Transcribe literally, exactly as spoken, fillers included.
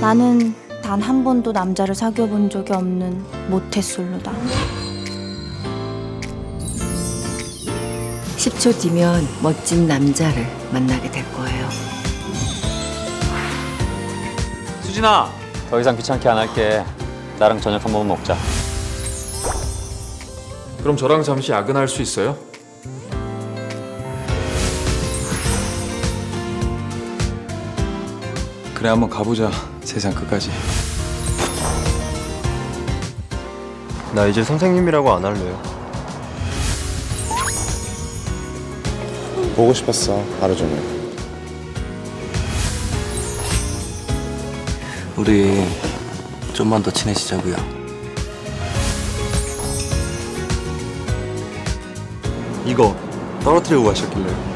나는 단 한 번도 남자를 사귀어 본 적이 없는 모태솔로다. 십 초 뒤면 멋진 남자를 만나게 될 거예요. 수진아! 더 이상 귀찮게 안 할게. 나랑 저녁 한 번 먹자. 그럼 저랑 잠시 야근할 수 있어요? 그래, 한번 가보자. 세상 끝까지. 나 이제 선생님이라고 안 할래요. 보고 싶었어, 하루 종일. 우리 좀만 더 친해지자고요. 이거 떨어뜨리고 가셨길래요.